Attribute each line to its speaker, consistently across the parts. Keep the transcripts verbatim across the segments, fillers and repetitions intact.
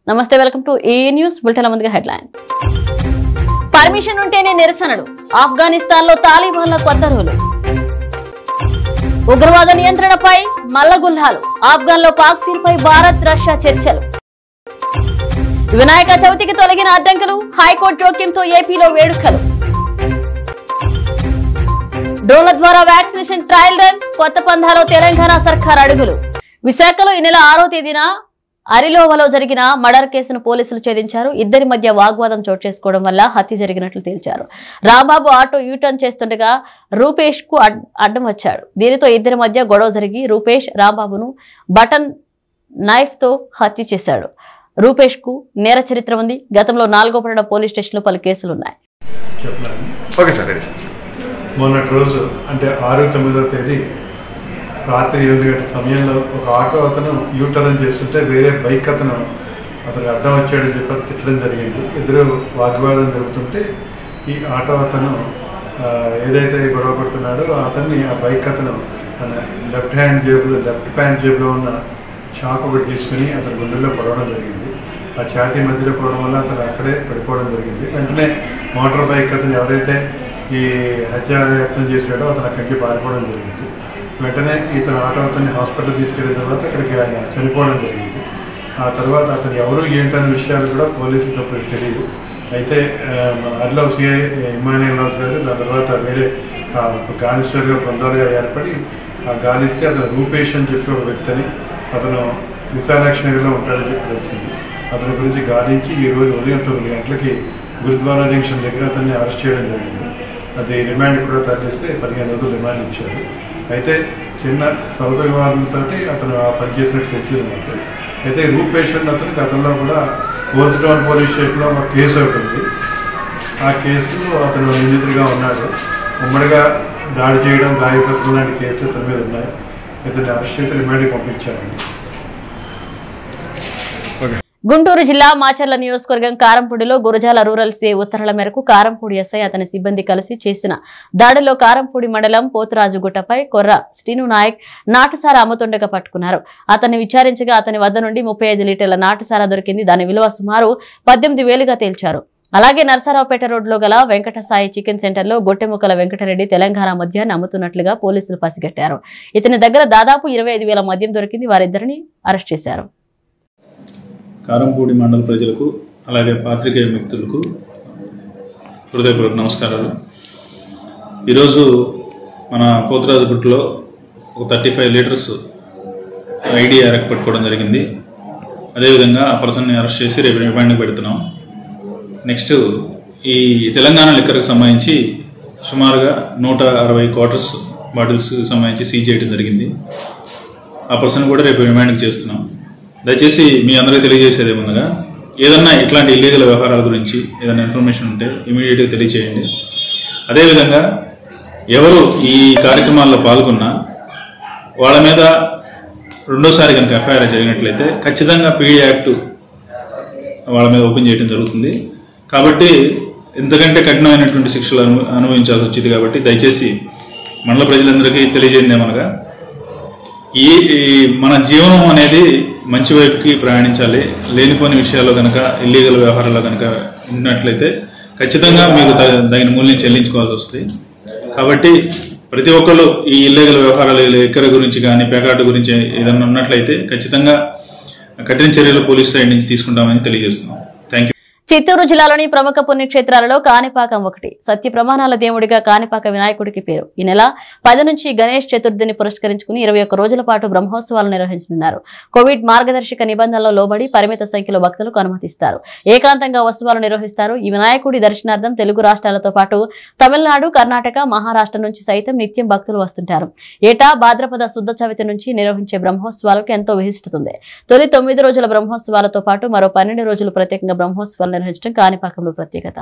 Speaker 1: నమస్తే, welcome to a news bulletin. ముందుగా headline. Permission ఉంటేనే నిరసనలు. ఆఫ్ఘనిస్తాన్ లో తాలిబాన్ల కొత్త రూలు. ఉగ్రవాద నియంత్రణపై మల్లగుల్లాలు. ఆఫ్ఘన్ లో పాక్ తీరుపై భారత్ రష్యా చర్చలు. వినాయక చవితికి తొలగిన అడ్డంకులు. హైకోర్టు జోక్యంతో ఏపీలో వేడుకలు. డ్రోన్ల ద్వారా వ్యాక్సినేషన్ ట్రయల్ రన్. కొత్త పంథాలో తెలంగాణ సర్కార్ అడుగులు. విశాఖలో ఈ నెల ఆరో తేదీన అరిలోవలో జరిగిన మర్డర్ కేసును పోలీసులు ఛేదించారు. ఇద్దరి మధ్య వాగ్వాదం చోటు చేసుకోవడం వల్ల హత్య జరిగినట్లు తేల్చారు. రాంబాబు ఆటో యూటర్న్ చేస్తుండగా రూపేష్ కు అడ్డం వచ్చాడు. దీనితో ఇద్దరి మధ్య గొడవ జరిగి రూపేష్ రాంబాబును బటన్ నైఫ్ తో హత్య చేశాడు. రూపేష్ కు నేర చరిత్ర ఉంది. గతంలో నాలుగోపడ పోలీస్ స్టేషన్ లో పలు కేసులున్నాయి.
Speaker 2: మొన్నటి రోజు అంటే ఆరు తొమ్మిదవ తేదీ రాత్రి ఏడు గంటల సమయంలో ఒక ఆటో అతను యూటర్న్ చేస్తుంటే వేరే బైక్ అతను అతను అడ్డం వచ్చాడని చెప్పి తిట్టడం జరిగింది. ఇద్దరు వాగ్వాదం జరుగుతుంటే ఈ ఆటో అతను ఏదైతే గొడవ పడుతున్నాడో అతన్ని ఆ బైక్ అతను తన లెఫ్ట్ హ్యాండ్ జేబులో లెఫ్ట్ ప్యాంట్ జేబులో ఉన్న చాకు ఒకటి తీసుకుని అతని గుండెల్లో పడవడం జరిగింది. ఆ ఛాతీ మధ్యలో పడడం వల్ల అతను అక్కడే పడిపోవడం జరిగింది. వెంటనే మోటార్ బైక్ అతను ఎవరైతే ఈ హత్యాయత్నం చేశాడో అతను అక్కడి నుంచి పారిపోవడం జరిగింది. వెంటనే ఇతను ఆటో అతన్ని హాస్పిటల్ తీసుకెళ్ళిన తర్వాత అక్కడికి ఆయన చనిపోవడం జరిగింది. ఆ తర్వాత అతను ఎవరు ఏంటనే విషయాలు కూడా పోలీసులకు అప్పటికి తెలియదు. అయితే మన అర్లవ్ సిఐ ఇమానియల్ రాజు గారు దాని తర్వాత వేరే గాలిస్టర్గా బృందాలుగా ఏర్పడి ఆ గాలిస్తే అతను రూపేష్ అని చెప్పి ఒక వ్యక్తిని అతను విశాలాక్ష నగర్లో ఉంటాడని చెప్పి తెలిసింది. అతని గురించి గాలించి ఈరోజు ఉదయం తొమ్మిది గంటలకి గురుద్వారా జంక్షన్ దగ్గర అతన్ని అరెస్ట్ చేయడం జరిగింది. అది రిమాండ్ కూడా తరలిస్తే పదిహేను రోజులు రిమాండ్ ఇచ్చారు. అయితే చిన్న స్వల్ప వివాదంతో అతను ఆ పని చేసినట్టు తెలిసింది అన్నమాట. అయితే రూపేష్ అతను గతంలో కూడా ఓల్డ్ టౌన్ పోలీస్ స్టేషన్లో ఒక కేసు ఒకటి ఉంది. ఆ కేసులో అతను నిందితుడిగా ఉన్నాడు. ఉమ్మడిగా దాడి చేయడం, గాయపత్రం లాంటి కేసులు అతని మీద ఉన్నాయి. ఇతన్ని అరెస్ట్ చేసి రిమాండ్కి పంపించారండి.
Speaker 1: గుంటూరు జిల్లా మాచర్ల నియోజకవర్గం కారంపూడిలో గురజాల రూరల్ సీఐ ఉత్తర్వుల మేరకు కారంపూడి ఎస్ఐ అతని సిబ్బంది కలిసి చేసిన దాడిలో కారంపూడి మండలం పోతురాజుగుట్టపై కొర్ర శ్రీను నాయక్ నాటుసారా అమ్ముతుండగా పట్టుకున్నారు. అతన్ని విచారించగా అతని వద్ద నుండి ముప్పై ఐదు లీటర్ల నాటుసారా దొరికింది. దాని విలువ సుమారు పద్దెనిమిది వేలుగా తేల్చారు. అలాగే నర్సరావుపేట రోడ్లో గల వెంకట సాయి చికెన్ సెంటర్ లో గొట్టెముక్కల వెంకటరెడ్డి తెలంగాణ మద్యాన్ని అమ్ముతున్నట్లుగా పోలీసులు పసిగట్టారు. ఇతని దగ్గర దాదాపు ఇరవై ఐదు వేల మద్యం దొరికింది. వారిద్దరిని అరెస్ట్ చేశారు.
Speaker 3: కారంపూడి మండల ప్రజలకు అలాగే పాత్రికేయ మిత్రులకు హృదయపూర్వక నమస్కారాలు. ఈరోజు మన పోతురాజుగుట్టలో ఒక thirty five litres ID arrest పట్టుకోవడం జరిగింది. అదేవిధంగా ఆ పర్సన్ని అరెస్ట్ చేసి రేపు రిమాండ్కి పెడుతున్నాం. నెక్స్ట్ ఈ తెలంగాణ లిక్కర్కి సంబంధించి సుమారుగా నూట అరవై క్వార్టర్స్ బాటిల్స్కి సంబంధించి సీజ్ చేయడం జరిగింది. ఆ పర్సన్ కూడా రేపు రిమాండ్కి చేస్తున్నాం. దయచేసి మీ అందరికీ తెలియజేసేది ఏమనగా ఏదన్నా ఇట్లాంటి ఇల్లీగల్ వ్యవహారాల గురించి ఏదైనా ఇన్ఫర్మేషన్ ఉంటే ఇమీడియట్గా తెలియచేయండి. అదేవిధంగా ఎవరు ఈ కార్యక్రమాల్లో పాల్గొన్నా వాళ్ళ మీద రెండోసారి కనుక ఎఫ్ఐఆర్ జరిగినట్లయితే ఖచ్చితంగా పీడీ యాక్ట్ వాళ్ళ మీద ఓపెన్ చేయడం జరుగుతుంది. కాబట్టి ఇంతకంటే కఠినమైనటువంటి శిక్షలు అను అనుభవించాల్సి వచ్చింది. కాబట్టి దయచేసి మండల ప్రజలందరికీ తెలియజేయండి ఏమనగా ఈ మన జీవనం అనేది మంచి వైపుకి ప్రయాణించాలి. లేనిపోని విషయాల్లో కనుక ఇల్లీగల్ వ్యవహారాల్లో కనుక ఉన్నట్లయితే ఖచ్చితంగా మీకు తగిన మూల్యం చెల్లించుకోవాల్సి వస్తుంది. కాబట్టి ప్రతి ఒక్కళ్ళు ఈ ఇల్లీగల్ వ్యవహారాలు ఎక్కర గురించి కానీ పేకాట గురించి ఏదైనా ఉన్నట్లయితే ఖచ్చితంగా కఠిన చర్యలు పోలీస్ సైడ్ నుంచి తీసుకుంటామని తెలియజేస్తున్నాం. Thank you.
Speaker 1: చిత్తూరు జిల్లాలోని ప్రముఖ పుణ్యక్షేత్రాలలో కాణిపాకం ఒకటి. సత్య ప్రమాణాల దేవుడిగా కాణిపాక వినాయకుడికి పేరు. ఈ నెల పది నుంచి గణేష్ చతుర్థిని పురస్కరించుకుని ఇరవై ఒక్క రోజుల పాటు బ్రహ్మోత్సవాలు నిర్వహించనున్నారు. కోవిడ్ మార్గదర్శక నిబంధనల్లో లోబడి పరిమిత సంఖ్యలో భక్తులకు అనుమతిస్తారు. ఏకాంతంగా ఉత్సవాలు నిర్వహిస్తారు. ఈ వినాయకుడి దర్శనార్థం తెలుగు రాష్ట్రాలతో పాటు తమిళనాడు, కర్ణాటక, మహారాష్ట్ర నుంచి సైతం నిత్యం భక్తులు వస్తుంటారు. ఏటా భాద్రపద శుద్ధ చవితి నుంచి నిర్వహించే బ్రహ్మోత్సవాలకు ఎంతో విశిష్టతుంది. తొలి తొమ్మిది రోజుల బ్రహ్మోత్సవాలతో పాటు మరో పన్నెండు రోజులు ప్రత్యేకంగా బ్రహ్మోత్సవాలు నిర్వహించడం కాణిపాకంలో ప్రత్యేకత.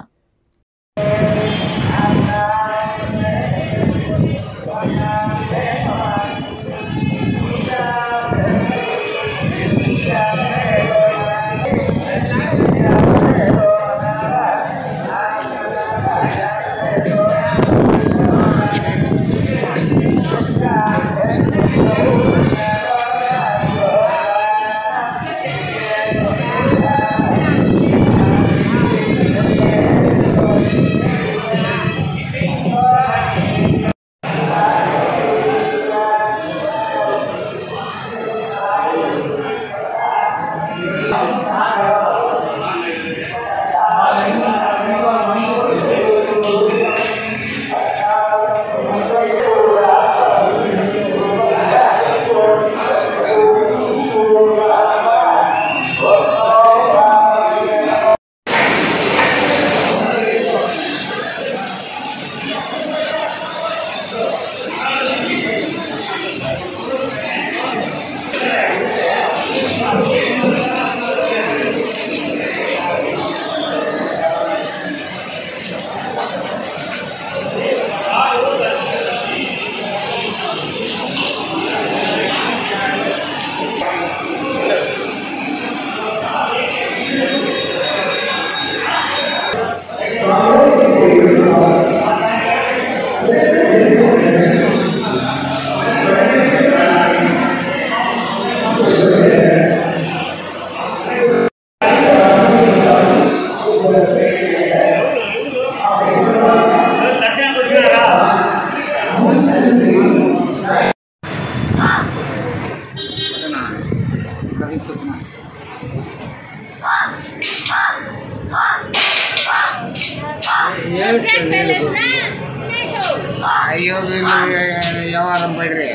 Speaker 4: అయ్యో వ్యవహారం పడి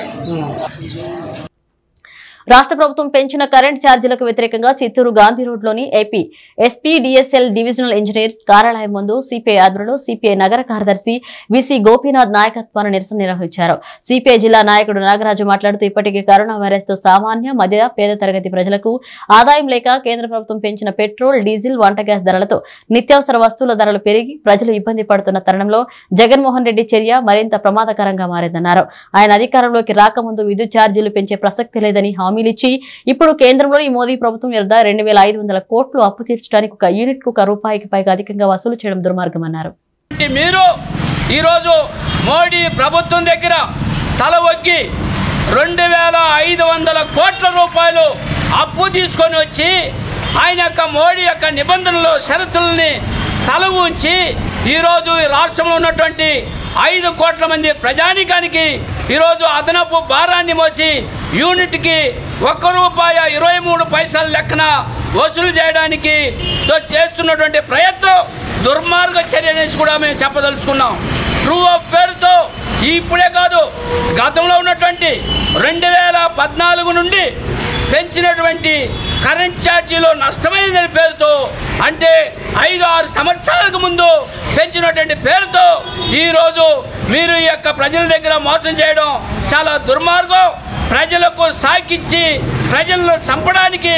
Speaker 1: రాష్ట్ర ప్రభుత్వం పెంచిన కరెంట్ ఛార్జీలకు వ్యతిరేకంగా చిత్తూరు గాంధీ రోడ్లోని AP SP DSL divisional engineer కార్యాలయం ముందు సిపిఐ ఆధ్వర్యంలో సిపిఐ నగర కార్యదర్శి విసి గోపీనాథ్ నాయకత్వాన నిరసన నిర్వహించారు. సిపిఐ జిల్లా నాయకుడు నాగరాజు మాట్లాడుతూ ఇప్పటికే కరోనా వైరస్ తో సామాన్య మధ్య పేద తరగతి ప్రజలకు ఆదాయం లేక కేంద్ర ప్రభుత్వం పెంచిన పెట్రోల్ డీజిల్ వంట గ్యాస్ ధరలతో నిత్యావసర వస్తువుల ధరలు పెరిగి ప్రజలు ఇబ్బంది పడుతున్న తరుణంలో జగన్మోహన్ రెడ్డి చర్య మరింత ప్రమాదకరంగా మారిందన్నారు. ఆయన అధికారంలోకి రాకముందు విద్యుత్ ఛార్జీలు పెంచే ప్రసక్తి లేదని హామీ ఇచ్చి ఇప్పుడు కేంద్రంలోని మోదీ ప్రభుత్వం వద్ద రెండు వేల ఐదు వందల కోట్లు అప్పు తీర్చడానికి ఒక యూనిట్ కు ఒక రూపాయికి పైగా అధికంగా వసూలు చేయడం దుర్మార్గమన్నారు.
Speaker 5: మీరు ఈరోజు మోడీ ప్రభుత్వం దగ్గర తల ఒగ్గి రెండు వేల ఐదు వందల కోట్ల రూపాయలు అప్పు తీసుకొని వచ్చి ఆయన యొక్క మోడీ యొక్క నిబంధనలు షరతుల్ని తల ఉంచి ఈరోజు ఈ రాష్ట్రంలో ఉన్నటువంటి ఐదు కోట్ల మంది ప్రజానికానికి ఈరోజు అదనపు భారాన్ని మోసి యూనిట్కి ఒక్క రూపాయ ఇరవై మూడు పైసల లెక్కన వసూలు చేయడానికి చేస్తున్నటువంటి ప్రయత్నం దుర్మార్గ చర్య అనేసి కూడా మేము చెప్పదలుచుకున్నాం. ట్రూ ఆఫ్ పేరుతో ఇప్పుడే కాదు గతంలో ఉన్నటువంటి రెండు వేల పద్నాలుగు నుండి పెంచినటువంటి కరెంట్ ఛార్జీలో నష్టమైన పేరుతో అంటే ఐదు ఆరు సంవత్సరాలకు ముందు పెంచినటువంటి పేరుతో ఈరోజు మీరు ఈ యొక్క ప్రజల దగ్గర మోసం చేయడం చాలా దుర్మార్గం. ప్రజలకు సాకిచ్చి ప్రజలను చంపడానికి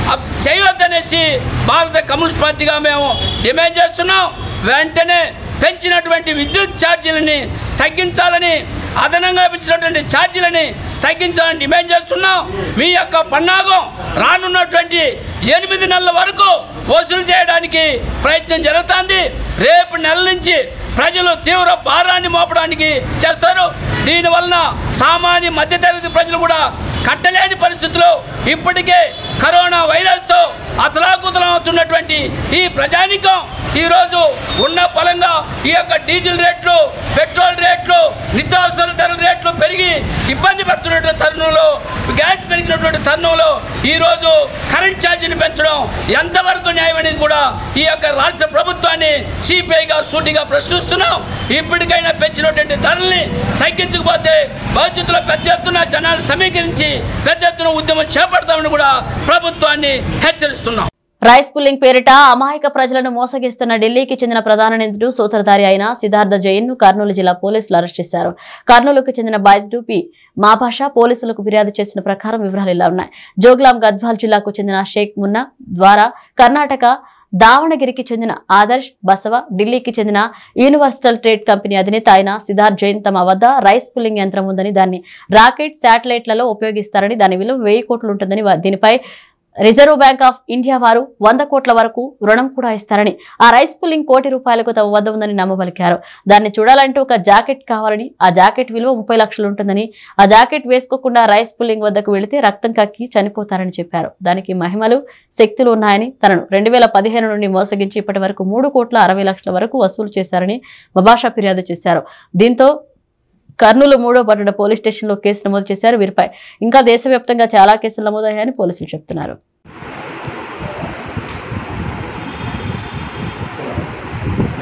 Speaker 5: చేయవద్దనేసి భారత కమ్యూనిస్ట్ పార్టీగా మేము డిమాండ్ చేస్తున్నాం. వెంటనే పెంచినటువంటి విద్యుత్ ఛార్జీలని తగ్గించాలని అదనంగా పెంచినటువంటి ఛార్జీలని తగ్గించాలని డిమాండ్ చేస్తున్నాం. మీ యొక్క పన్నాగం రానున్నటువంటి ఎనిమిది నెలల వరకు వసూలు చేయడానికి ప్రయత్నం జరుగుతుంది. రేపు నెల నుంచి ప్రజలు తీవ్ర భారాన్ని మోపడానికి చేస్తారు. దీనివలన సామాన్య మధ్యతరగతి ప్రజలు కూడా కట్టలేని పరిస్థితుల్లో ఇప్పటికే కరోనా వైరస్తో అతలాకుతలం అవుతున్నటువంటి ఈ ప్రజానికం ఈరోజు ఉన్న ఫలంగా ఈ యొక్క డీజిల్ రేట్లు, పెట్రోల్ రేట్లు, నిత్యావసర ధరల రేట్లు పెరిగి ఇబ్బంది పడుతున్నటువంటి తరుణంలో, గ్యాస్ పెరిగినటువంటి తరుణంలో ఈరోజు కరెంట్ ఛార్జీని పెంచడం ఎంతవరకు న్యాయం అనేది కూడా ఈ యొక్క రాష్ట్ర ప్రభుత్వాన్ని సిపిఐగా సూటిగా ప్రశ్నిస్తున్నాం. ఇప్పటికైనా పెంచినటువంటి ధరల్ని తగ్గించకపోతే భవిష్యత్తులో పెద్ద ఎత్తున జనాలు సమీకరించి పెద్ద ఎత్తున ఉద్యమం చేపడతామని కూడా ప్రభుత్వాన్ని హెచ్చరిస్తున్నాం.
Speaker 1: రైస్ పుల్లింగ్ పేరిట అమాయక ప్రజలను మోసగిస్తున్న ఢిల్లీకి చెందిన ప్రధాన నిందితుడు సూత్రధారి అయిన సిద్ధార్థ జైన్ ను కర్నూలు జిల్లా పోలీసులు అరెస్ట్ చేశారు. కర్నూలుకు చెందిన బాధితుడు పి మాభాష పోలీసులకు ఫిర్యాదు చేసిన ప్రకారం వివరాలు ఇలా ఉన్నాయి. జోగ్లాం గద్వాల్ జిల్లాకు చెందిన షేక్ మున్నా ద్వారా కర్ణాటక దావణగిరికి చెందిన ఆదర్శ్ బసవ, ఢిల్లీకి చెందిన యూనివర్సల్ ట్రేడ్ కంపెనీ అధినేత అయిన సిద్ధార్థ్ జైన్ తమ వద్ద రైస్ పుల్లింగ్ యంత్రం ఉందని, దాన్ని రాకెట్ శాటిలైట్లలో ఉపయోగిస్తారని, దాని విలువ వెయ్యి కోట్లు ఉంటుందని, దీనిపై రిజర్వ్ బ్యాంక్ ఆఫ్ ఇండియా వారు వంద కోట్ల వరకు రుణం కూడా ఇస్తారని, ఆ రైస్ పుల్లింగ్ కోటి రూపాయలకు తమ వద్ద ఉందని నమ్మబలికారు. దాన్ని చూడాలంటే ఒక జాకెట్ కావాలని, ఆ జాకెట్ విలువ ముప్పై లక్షలు ఉంటుందని, ఆ జాకెట్ వేసుకోకుండా రైస్ పుల్లింగ్ వద్దకు వెళితే రక్తం కక్కి చనిపోతారని చెప్పారు. దానికి మహిమలు, శక్తులు ఉన్నాయని, తనను రెండు వేల పదిహేను నుండి మోసగించి ఇప్పటి వరకు మూడు కోట్ల అరవై లక్షల వరకు వసూలు చేశారని మభాషా ఫిర్యాదు చేశారు. దీంతో కర్నూలు మూడో పట్టణ పోలీస్ స్టేషన్లో కేసు నమోదు చేశారు. వీరిపై ఇంకా దేశవ్యాప్తంగా చాలా కేసులు నమోదయ్యాయని పోలీసులు చెబుతున్నారు.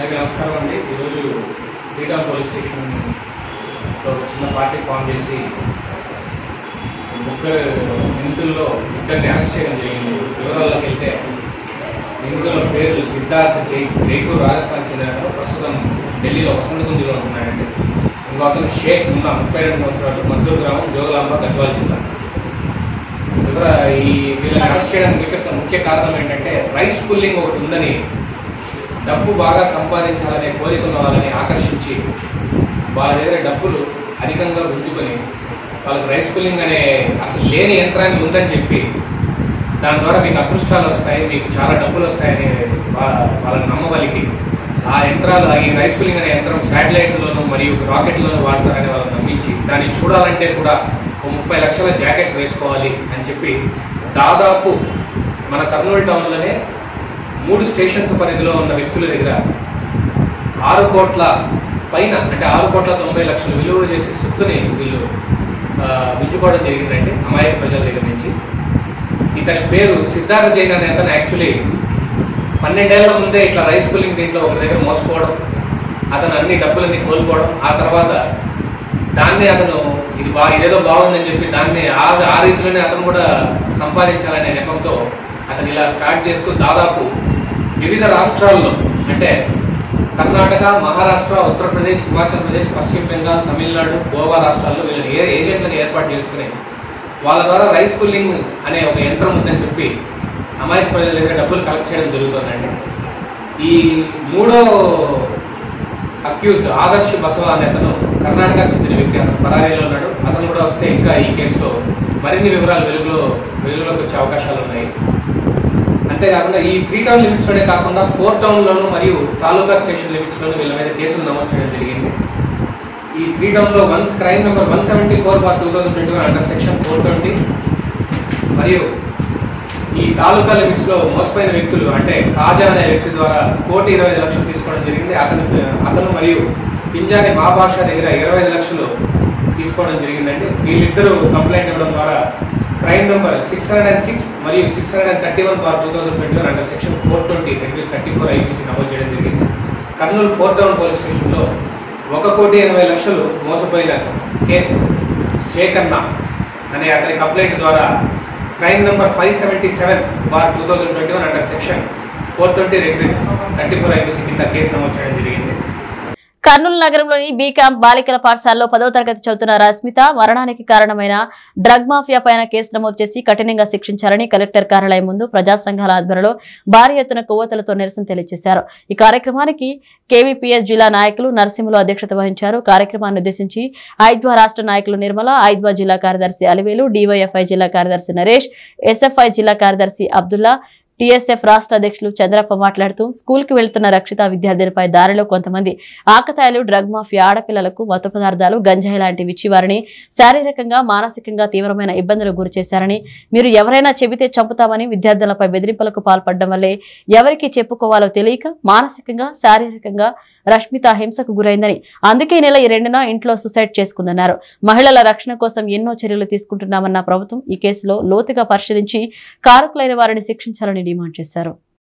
Speaker 6: అందరికీ నమస్కారం అండి. ఈరోజు శ్రీకాకుళం పోలీస్ స్టేషన్లో చిన్న పార్టీ ఫామ్ చేసి ముగ్గురు నిందితుల్లో ఇద్దరిని అరెస్ట్ చేయడం జరిగింది. వివరాల్లోకి వెళ్తే నిందితుల పేర్లు సిద్ధార్థ్ జై జైపూర్ రాజస్థాన్ చెందిన, ప్రస్తుతం ఢిల్లీలో వసంతకుంజిలో ఉన్నాయండి. ఇంకో అతను షేక్ ఉన్న ముప్పై రెండు సంవత్సరాలు, మద్దూరు గ్రామం, జోగులాంబ, గద్వాల జిల్లా. వివరా ఈ వీళ్ళని అరెస్ట్ చేయడానికి ముఖ్య ముఖ్య కారణం ఏంటంటే రైస్ పుల్లింగ్ ఒకటి ఉందని, డబ్బు బాగా సంపాదించాలనే కోరిక ఉన్న వాళ్ళని ఆకర్షించి వాళ్ళ దగ్గర డబ్బులు అధికంగా గుంజుకొని వాళ్ళకి రైస్ పుల్లింగ్ అనే అసలు లేని యంత్రాన్ని ఉందని చెప్పి దాని ద్వారా మీకు అదృష్టాలు వస్తాయి, మీకు చాలా డబ్బులు వస్తాయని వాళ్ళని నమ్మవలికి ఆ యంత్రాలు, ఈ రైస్ పుల్లింగ్ అనే యంత్రం శాటిలైట్లోనూ మరియు రాకెట్లోనూ వాడతారని వాళ్ళని నమ్మించి దాన్ని చూడాలంటే కూడా ఒక ముప్పై లక్షల జాకెట్ వేసుకోవాలి అని చెప్పి దాదాపు మన కర్నూలు టౌన్లోనే మూడు స్టేషన్స్ పరిధిలో ఉన్న వ్యక్తుల దగ్గర ఆరు కోట్ల పైన, అంటే ఆరు కోట్ల తొంభై లక్షలు విలువ చేసే సొత్తుని వీళ్ళు గుంజుకోవడం జరిగిందండి అమాయక ప్రజల దగ్గర నుంచి. ఇతని పేరు సిద్ధార్థ జైన్ అనే అతను యాక్చువల్లీ పన్నెండేళ్ల ముందే ఇట్లా రైస్ పుల్లింగ్ దీంట్లో ఒక దగ్గర మోసపోవడం, అతను అన్ని డబ్బులన్నీ కోల్పోవడం, ఆ తర్వాత దాన్ని అతను ఇది బా ఇదేదో బాగుందని చెప్పి దాన్ని ఆ ఆ రీతిలోనే అతను కూడా సంపాదించాలనే నెపంతో అతను ఇలా స్టార్ట్ చేస్తూ దాదాపు వివిధ రాష్ట్రాల్లో, అంటే కర్ణాటక, మహారాష్ట్ర, ఉత్తరప్రదేశ్, హిమాచల్ ప్రదేశ్, పశ్చిమ బెంగాల్, తమిళనాడు, గోవా రాష్ట్రాల్లో వీళ్ళని ఏ ఏజెంట్లను ఏర్పాటు చేసుకుని వాళ్ళ ద్వారా రైస్ పుల్లింగ్ అనే ఒక యంత్రం ఉందని చెప్పి అమాయక ప్రజల దగ్గర డబ్బులు కలెక్ట్ చేయడం జరుగుతుందండి. ఈ మూడో అక్యూజ్డ్ ఆదర్శ్ బసవ అనే అతను కర్ణాటకకు చెందిన వ్యక్తి, అతను పరారీలో ఉన్నాడు. అతను కూడా వస్తే ఇంకా ఈ కేసులో మరిన్ని వివరాలు వెలుగులో వెలుగులోకి వచ్చే అవకాశాలు ఉన్నాయి. అంతేకాకుండా ఈ త్రీ టౌన్ లిమిట్స్లోనే కాకుండా ఫోర్ టౌన్లోను మరియు తాలూకా స్టేషన్ లిమిట్స్లోనూ వీళ్ళ మీద కేసులు నమోదు చేయడం జరిగింది. ఈ త్రీ టౌన్లో వన్స్ crime number one seventy four bar two thousand twenty one under section four twenty మరియు ఈ తాలూకా లిమిట్స్లో మోసపోయిన వ్యక్తులు అంటే కాజా అనే వ్యక్తి ద్వారా కోటి ఇరవై ఐదు లక్షలు తీసుకోవడం జరిగింది. అతను అతను మరియు పింజాని మా భాష దగ్గర ఇరవై ఐదు లక్షలు తీసుకోవడం జరిగిందండి. వీళ్ళిద్దరూ కంప్లైంట్ ఇవ్వడం ద్వారా crime number six hundred and six మరియు six hundred and thirty one bar two thousand twenty one under section four twenty రెండు థర్టీ ఫోర్ ఐపీసీ నమోదు చేయడం జరిగింది. కర్నూలు ఫోర్ టౌన్ పోలీస్ స్టేషన్లో ఒక కోటి ఎనభై లక్షలు మోసపోయిన కేసు శేఖర్న అనే అతని కంప్లైంట్ ద్వారా crime number five seventy seven bar two thousand twenty one under section four twenty రెండు థర్టీ ఫోర్ ఐపీసీ కింద కేసు నమోదు చేయడం జరిగింది.
Speaker 1: కర్నూలు నగరంలోని బీ క్యాంప్ బాలికల పాఠశాలలో పదో తరగతి చదువుతున్న రస్మిత మరణానికి కారణమైన డ్రగ్ మాఫియా పైన కేసు నమోదు చేసి కఠినంగా శిక్షించాలని కలెక్టర్ కార్యాలయం ముందు ప్రజా సంఘాల ఆధ్వర్యంలో భారీ ఎత్తున కొవ్వొత్తులతో నిరసన తెలియజేశారు. ఈ కార్యక్రమానికి కేవీపీఎస్ జిల్లా నాయకులు నరసింహులు అధ్యక్షత వహించారు. కార్యక్రమాన్ని ఉద్దేశించి ఐద్వా రాష్ట్ర నాయకులు నిర్మల, ఐద్వా జిల్లా కార్యదర్శి అలివేలు, డీవైఎఫ్ఐ జిల్లా కార్యదర్శి నరేష్, ఎస్ఎఫ్ఐ జిల్లా కార్యదర్శి అబ్దుల్లా, టీఎస్ఎఫ్ రాష్ట్ర అధ్యక్షులు చంద్రప్ప మాట్లాడుతూ స్కూల్ కి వెళ్తున్న రక్షిత విద్యార్థినిపై దారిలో కొంతమంది ఆకతాయిలు డ్రగ్ మాఫియా ఆడపిల్లలకు మత్తు పదార్థాలు, గంజాయి లాంటివి ఇచ్చి వారిని శారీరకంగా, మానసికంగా తీవ్రమైన ఇబ్బందులకు గురి చేశారని, మీరు ఎవరైనా చెబితే చంపుతామని విద్యార్థులపై బెదిరింపులకు పాల్పడడం వల్లే ఎవరికి చెప్పుకోవాలో తెలియక మానసికంగా, శారీరకంగా రష్మిత హింసకు గురైందని, అందుకే నెల ఈ రెండున ఇంట్లో సూసైడ్ చేసుకుందన్నారు. మహిళల రక్షణ కోసం ఎన్నో చర్యలు తీసుకుంటున్నామన్న ప్రభుత్వం ఈ కేసులో లోతుగా పరిశీలించి కారకులైన వారిని శిక్షించాలని డిమాండ్ చేశారు.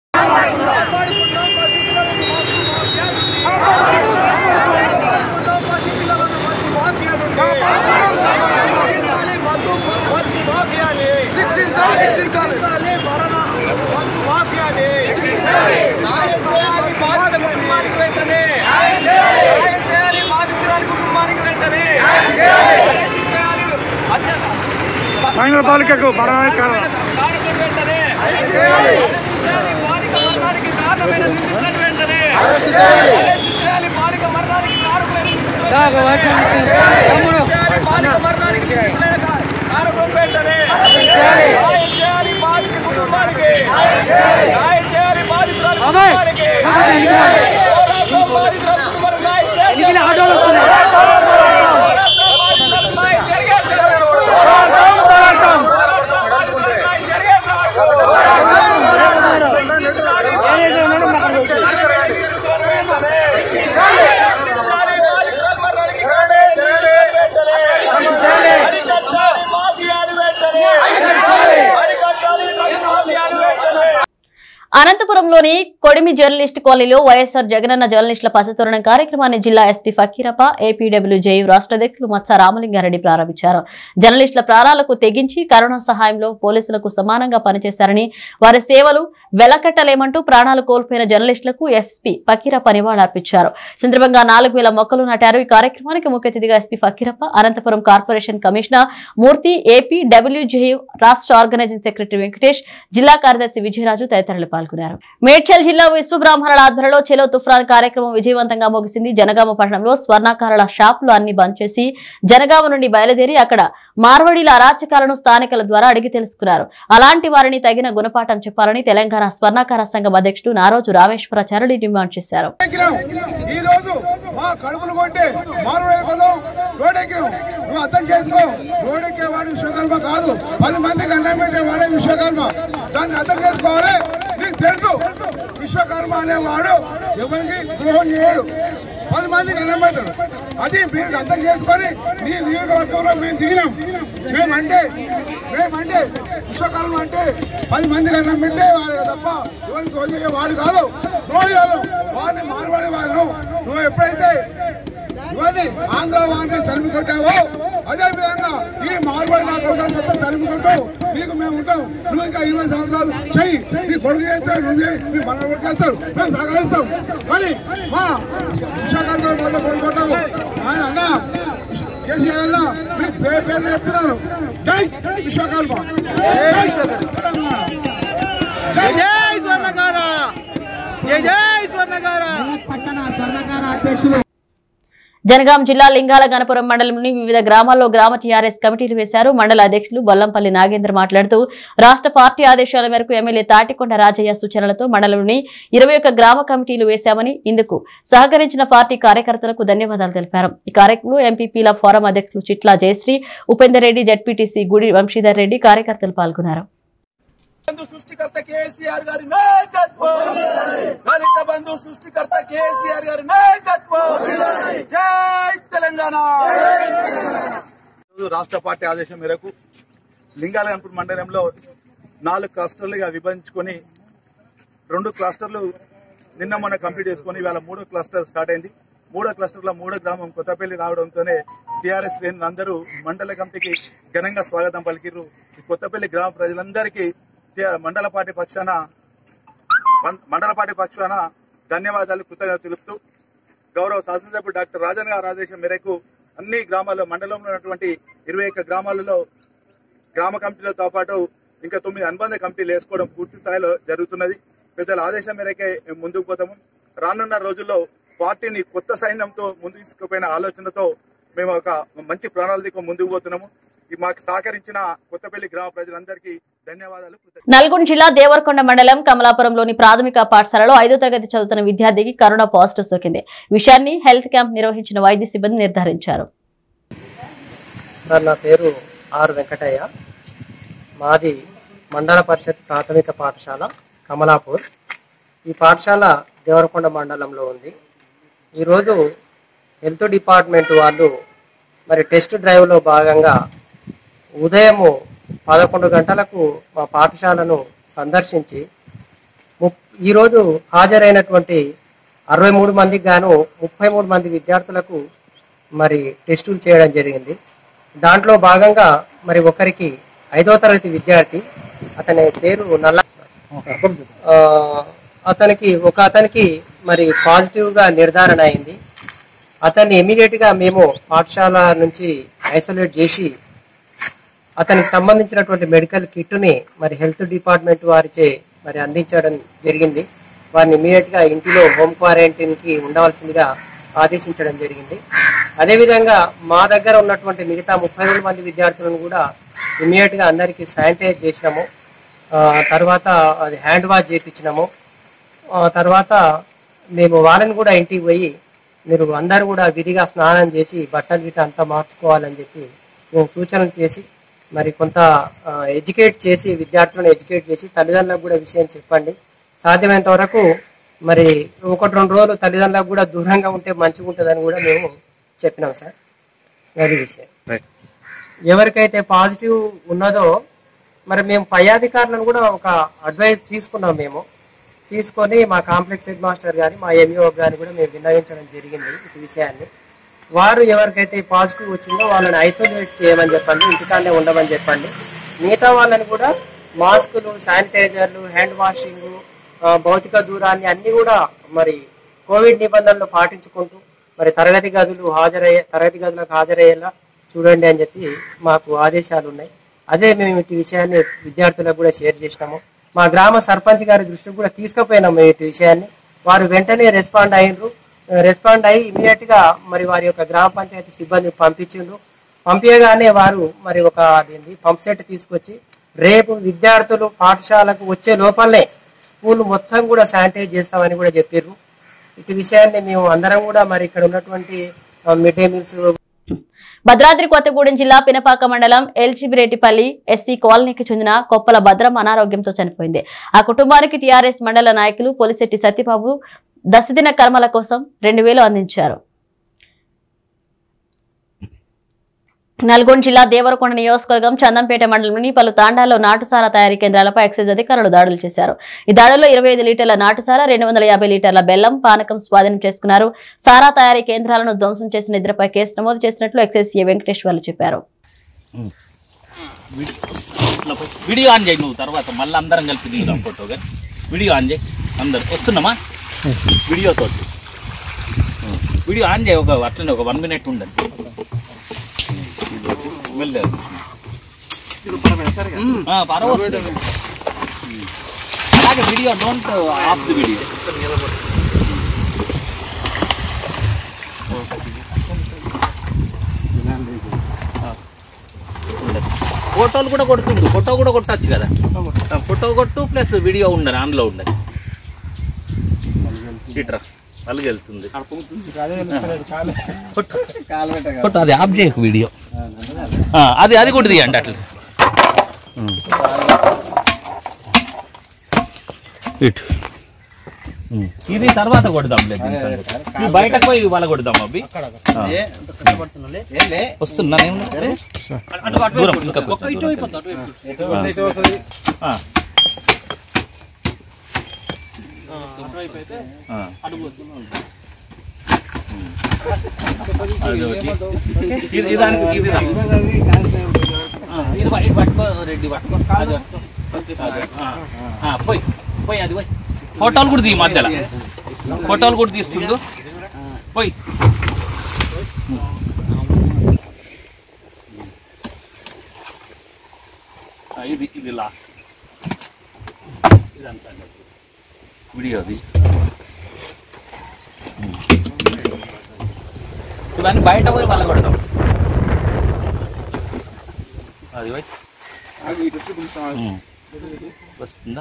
Speaker 7: మైనర్ బాలికకు మరణానికి కారణం
Speaker 1: అనంతపురంలోని కొడిమి జర్నలిస్ట్ కాలనీలో వైఎస్ఆర్ జగనన్న జర్నలిస్టుల పచ్చతోరణం కార్యక్రమాన్ని జిల్లా ఎస్పీ ఫకీరప్ప ఏపీడబ్ల్యూజేయు రాష్ట్ర అధ్యక్షులు మత్స రామలింగారెడ్డి ప్రారంభించారు. జర్నలిస్టుల ప్రాణాలకు తెగించి కరోనా సహాయంలో పోలీసులకు సమానంగా పనిచేశారని, వారి సేవలు వెలకట్టలేమంటూ ప్రాణాలు కోల్పోయిన జర్నలిస్టులకు ఎస్పీ ఫకీరప్ప నివాళులర్పించారు. సందర్భంగా నాలుగు వేల మొక్కలు నాటారు. ఈ కార్యక్రమానికి ముఖ్య అతిథిగా SP Fakirappa, Anantapuram corporation commissioner Murthy, APWJU రాష్ట్ర ఆర్గనైజింగ్ సెక్రటరీ వెంకటేష్, జిల్లా కార్యదర్శి విజయరాజు తదితరులు పాల్గొన్నారు. మేడ్చల్ జిల్లా విశ్వబ్రాహ్మణుల ఆధ్వర్యంలో చెలో తుఫాన్ కార్యక్రమం విజయవంతంగా ముగిసింది. జనగామ పట్టణంలో స్వర్ణకారుల షాపులు అన్ని బంద్ చేసి జనగామ నుండి బయలుదేరి అక్కడ మార్వడీల అరాచకాలను స్థానికుల ద్వారా అడిగి తెలుసుకున్నారు. అలాంటి వారిని తగిన గుణపాఠం చెప్పాలని తెలంగాణ స్వర్ణకార సంఘం అధ్యక్షుడు నారోజు రామేశ్వరాచార్యులు డిమాండ్ చేశారు.
Speaker 7: తెలుసు విశ్వకర్మ అనేవాడు ఎవరికి ద్రోహం చేయడు, పది మందికి అన్నం పెడతాడు. అది మీరు అర్థం చేసుకొని నీ నియోజకవర్గంలో మేము దిగినాం. మేమంటే మేమంటే విశ్వకర్మ అంటే పది మందికి అన్నం పెట్టే వాడు తప్ప ఎవరికి ద్రోహం చేసే వాడు కాదు. ద్రోహాలు వాడిని మార్వాడి వాళ్ళు నువ్వు ఎప్పుడైతే ఇవన్నీ ఆంధ్ర వారిని తరిమి కొట్టావో అదే విధంగా ఈ మార్వాడి నా కొడుకు మొత్తం తరిమి కొట్టావు. నీకు మేము ఉంటాం. నువ్వు ఇంకా ఇరవై సంవత్సరాలు చెయ్యి. నీ కొడుకు చేస్తాడు, నువ్వు నీ మన కొడుకు చేస్తాడు, మేము సహకరిస్తాం. కానీ మా విశాఖలో మొదలు కొడుకు కొట్టావు ఆయన అన్న కేసీఆర్ అన్న మీకు పేరు పేరు చెప్తున్నారు. జై విశ్వకర్మ, జై జై స్వర్ణకార, జై జై స్వర్ణకార. పట్టణ స్వర్ణకార అధ్యక్షులు
Speaker 1: జనగాం జిల్లా లింగాల గణపురం మండలంలోని వివిధ గ్రామాల్లో గ్రామ టీఆర్ఎస్ కమిటీలు వేశారు. మండల అధ్యక్షులు బొల్లంపల్లి నాగేంద్ర మాట్లాడుతూ రాష్ట్ర పార్టీ ఆదేశాల మేరకు ఎమ్మెల్యే తాటికొండ రాజయ్య సూచనలతో మండలంలోని ఇరవై ఒక్క గ్రామ కమిటీలు వేశామని, ఇందుకు సహకరించిన పార్టీ కార్యకర్తలకు ధన్యవాదాలు తెలిపారు. ఈ కార్యక్రమంలో ఎంపీపీల ఫోరం అధ్యక్షులు చిట్లా జయశ్రీ, ఉపేందర్ రెడ్డి, జడ్పీటీసీ గుడి వంశీధర్ రెడ్డి కార్యకర్తలు పాల్గొన్నారు.
Speaker 8: సృష్టికర్త కేసీఆర్ గారి నాయకత్వం, దళిత బంధు సృష్టికర్త కేసీఆర్ గారి నాయకత్వం. జై తెలంగాణ. రాష్ట్ర పార్టీ ఆదేశం మేరకు లింగాల గణపురం మండలంలో నాలుగు క్లస్టర్లుగా విభజించుకొని రెండు క్లస్టర్లు నిన్న మొన్న కంప్లీట్ చేసుకుని ఇవాళ మూడో క్లస్టర్ స్టార్ట్ అయింది. మూడో క్లస్టర్లో మూడో గ్రామం కొత్తపల్లి రావడంతోనే టీఆర్ఎస్ శ్రేణులు అందరూ మండల కమిటీకి ఘనంగా స్వాగతం పలికిర్రు. ఈ కొత్తపల్లి గ్రామ ప్రజలందరికీ మండల పార్టీ పక్షాన మండల పార్టీ పక్షాన ధన్యవాదాలు, కృతజ్ఞతలు తెలుపుతూ గౌరవ శాసనసభ్యుడు డాక్టర్ రాజన్ గారి ఆదేశం మేరకు అన్ని గ్రామాల్లో మండలంలో ఉన్నటువంటి ఇరవై ఒక్క గ్రామాలలో గ్రామ కమిటీలతో పాటు ఇంకా తొమ్మిది అనుబంధ కమిటీలు వేసుకోవడం పూర్తి స్థాయిలో జరుగుతున్నది. పెద్దల ఆదేశం మేరకే ముందుకు పోతాము. రానున్న రోజుల్లో పార్టీని కొత్త సైన్యంతో ముందుకు తీసుకుపోయిన ఆలోచనతో మేము ఒక మంచి ప్రణాళిక ముందుకు పోతున్నాము. మాకు సహకరించిన కొత్తపల్లి గ్రామ ప్రజలందరికీ ధన్యవాదాలు.
Speaker 1: నల్గొండ జిల్లా దేవరకొండ మండలం కమలాపురంలోని ప్రాథమిక పాఠశాలలో ఐదో తరగతి చదువుతున్న విద్యార్థికి కరోనా పాజిటివ్ సోకింది. విషయాన్ని హెల్త్ క్యాంప్ నిర్వహించిన వైద్య సిబ్బంది నిర్ధారించారు.
Speaker 9: సార్, నా పేరు ఆర్ వెంకటయ్య. మాది మండల పరిషత్ ప్రాథమిక పాఠశాల కమలాపూర్. ఈ పాఠశాల దేవరకొండ మండలంలో ఉంది. ఈరోజు హెల్త్ డిపార్ట్మెంట్ వాళ్ళు మరి టెస్ట్ డ్రైవ్లో భాగంగా ఉదయము పదకొండు గంటలకు మా పాఠశాలను సందర్శించి ఈరోజు హాజరైనటువంటి అరవై మూడు మందికి గాను ముప్పై మూడు మంది విద్యార్థులకు మరి టెస్టులు చేయడం జరిగింది. దాంట్లో భాగంగా మరి ఒకరికి ఐదో తరగతి విద్యార్థి, అతని పేరు నల్ల, అతనికి ఒక అతనికి మరి పాజిటివ్గా నిర్ధారణ అయింది. అతన్ని ఇమీడియట్గా మేము పాఠశాల నుంచి ఐసోలేట్ చేసి అతనికి సంబంధించినటువంటి మెడికల్ కిట్ని మరి హెల్త్ డిపార్ట్మెంట్ వారిచే మరి అందించడం జరిగింది. వారిని ఇమీడియట్గా ఇంటిలో హోమ్ క్వారంటైన్కి ఉండవలసిందిగా ఆదేశించడం జరిగింది. అదేవిధంగా మా దగ్గర ఉన్నటువంటి మిగతా ముప్పై రెండు మంది విద్యార్థులను కూడా ఇమీడియట్గా అందరికీ శానిటైజ్ చేసినాము. తర్వాత అది హ్యాండ్ వాష్ చేయించినాము. తర్వాత మేము వాళ్ళని కూడా ఇంటికి పోయి మీరు అందరూ కూడా విధిగా స్నానం చేసి బట్టలు గిట్ట అంతా మార్చుకోవాలని చెప్పి మేము సూచనలు చేసి మరి కొంత ఎడ్యుకేట్ చేసి విద్యార్థులను ఎడ్యుకేట్ చేసి తల్లిదండ్రులకు కూడా విషయం చెప్పండి. సాధ్యమైనంత వరకు మరి ఒకటి రెండు రోజులు తల్లిదండ్రులకు కూడా దూరంగా ఉంటే మంచిగా ఉంటుందని కూడా మేము చెప్పినాం సార్. అది విషయం. ఎవరికైతే పాజిటివ్ ఉన్నదో మరి మేము పై అధికారులను కూడా ఒక అడ్వైస్ తీసుకున్నాం. మేము తీసుకొని మా కాంప్లెక్స్ హెడ్ మాస్టర్ గాని మా ఎంఈఓ గాని కూడా మేము విన్నవించడం జరిగింది ఈ విషయాన్ని. వారు ఎవరికైతే పాజిటివ్ వచ్చిందో వాళ్ళని ఐసోలేట్ చేయమని చెప్పండి, ఇంటికాడనే ఉండమని చెప్పండి. మిగతా వాళ్ళని కూడా మాస్కులు, శానిటైజర్లు, హ్యాండ్ వాషింగ్, భౌతిక దూరాన్ని అన్ని కూడా మరి కోవిడ్ నిబంధనలు పాటించుకుంటూ మరి తరగతి గదులు హాజరయ్యే తరగతి గదులకు హాజరయ్యేలా చూడండి అని చెప్పి మాకు ఆదేశాలు ఉన్నాయి. అదే మేము ఈ విషయాన్ని విద్యార్థులకు కూడా షేర్ చేసినాము. మా గ్రామ సర్పంచ్ గారి దృష్టికి కూడా తీసుకుపోయినాము ఈ విషయాన్ని. వారు వెంటనే రెస్పాండ్ అయ్యిండ్రు. రెస్పాండ్ అయ్యి ఇమీడియట్ గా మరి వారి యొక్క గ్రామ పంచాయతీ సిబ్బంది పంపించిండ్రు. పంపించగానే వారు మరి ఒక అదేంటి పంప్ సెట్ తీసుకొచ్చి రేపు విద్యార్థులు పాఠశాలకు వచ్చే లోపలనే స్కూల్ మొత్తం కూడా శానిటైజ్ చేస్తామని కూడా చెప్పారు. ఇటు విషయాన్ని మేము అందరం కూడా మరి ఇక్కడ ఉన్నటువంటి mid day meals
Speaker 1: Bhadradri Kothagudem జిల్లా పినపాక మండలం ఎల్చిబిరెడ్డిపల్లి ఎస్సీ కాలనీకి చెందిన కొప్పల భద్రం అనారోగ్యంతో చనిపోయింది. ఆ కుటుంబానికి టీఆర్ఎస్ మండల నాయకులు పోలిశెట్టి సత్యబాబు దశదిన కర్మల కోసం రెండు వేలు అందించారు. నల్గొండ జిల్లా దేవరకొండ నియోజకవర్గం చందంపేట మండలంలోని పలు తాండాల్లో నాటుసారా తయారీ కేంద్రాలపై ఎక్సైజ్ అధికారులు దాడులు చేశారు. ఈ దాడుల్లో ఇరవై ఐదు లీటర్ల నాటుసారా, రెండు వందల యాభై లీటర్ల బెల్లం, పానకం స్వాధీనం చేసుకున్నారు. సారా తయారీ కేంద్రాలను ధ్వంసం చేసిన ఇద్దరిపై కేసు నమోదు చేసినట్లు ఎక్సైజ్ సీఏ వెంకటేశ్వర్లు చెప్పారు.
Speaker 10: వీడియో ఆన్ చేయి నువ్వు, తర్వాత మళ్ళీ అందరం కలిపి దిగుదాం ఫోటోగా. వీడియో ఆన్ చేయి, అందరు వస్తున్నామా వీడియోతో. వీడియో ఆన్ చేయి, ఒక అట్లనే ఒక వన్ మినిట్ ఉండండి. అలాగే video don't off the video. ఫోటోలు కూడా కొడుతుండు, ఫోటో కూడా కొట్టచ్చు కదా. ఫోటో కొట్టు ప్లస్ వీడియో ఉండదు, ఆన్లో ఉండదు. ఇట్రా అలాగే వెళ్తుంది. అది ఆఫ్ చేయకు వీడియో. అది అది కూడా తీయండి అట్లా. ఇటు ఇది తర్వాత కొడదాం, లేదు బయటకు పోయి వాళ్ళ కొడదాం. అవి వస్తున్నా నేను దూరం ఇంకా ఇది పట్టుకో రెడ్డి, పట్టుకో పోయి పోయి అది పోయి. ఫోటోలు కూడా తీ మధ్యలో, ఫోటోలు కూడా తీస్తుండు పోయి. ఇది ఇది లాస్ట్ ఇదంతా వీడియోది. ఇవన్నీ బయట పోయి వాళ్ళ కొడతాం. అది పోయి వస్తుందా?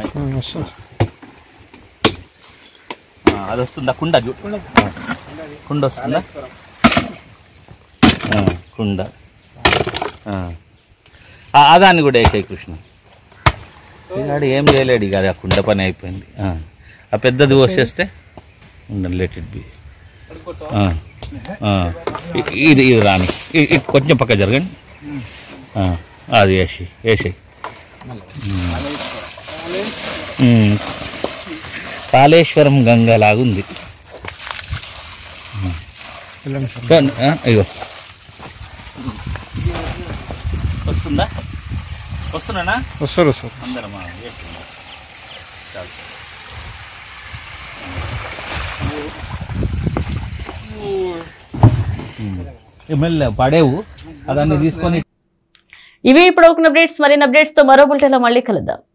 Speaker 10: అది వస్తుందా? కుండ కుండ వస్తుందా? కుండ అదాన్ని కూడా ఏకై కృష్ణ ఈనాడు ఏం చేయలేడు ఇక, అది ఆ కుండ పని అయిపోయింది. ఆ పెద్దది వచ్చేస్తే ఉండండి, లెట్ ఇట్ బి. ఇది ఇది రాని కొంచెం పక్క జరగండి. అది వేసి వేసి కాళేశ్వరం గంగ లాగుంది. అయ్యో వస్తుందా? వస్తున్నానా?
Speaker 11: వస్తారు వస్తారు
Speaker 10: అందరమా? ఎమ్మెల్యే పడేవు అదాన్ని తీసుకొని.
Speaker 1: ఇవి ఇప్పుడు ఒక అప్డేట్స్, మరిన్ని అప్డేట్స్ తో మరో బులెటిన్ లో మళ్ళీ కలుద్దాం.